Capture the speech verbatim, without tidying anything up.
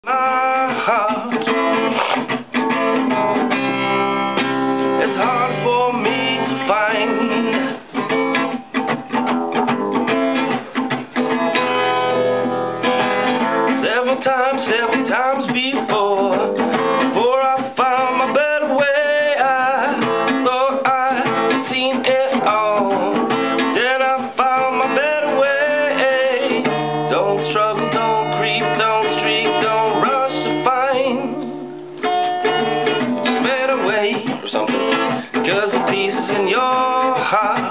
My heart, it's hard for me to find. Several times, several times before, before I found my better way, I thought I'd seen it all. Then I found my better way. Don't struggle, don't creep, don't streak, don't rush to find a better way or something, 'cause the peace is in your heart.